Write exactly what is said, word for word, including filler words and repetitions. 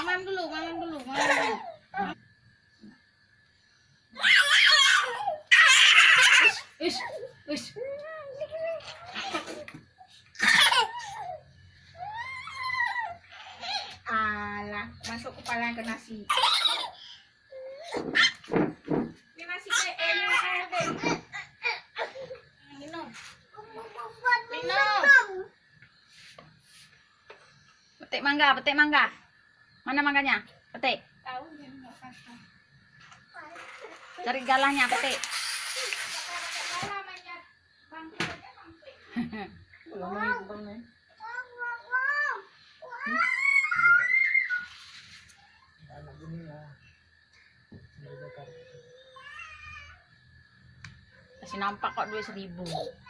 Mamam dulu, mamam dulu, mamam dulu. Ish, ish. Alah, masuk kepala ke nasi. Ini nasi kayak ini deh. Minum. Minum. Petik mangga, petik mangga. Mana mangganya? Petik. Tahu dia enggak patah. Cari galahnya, petik. Masih nampak kok duit seribu.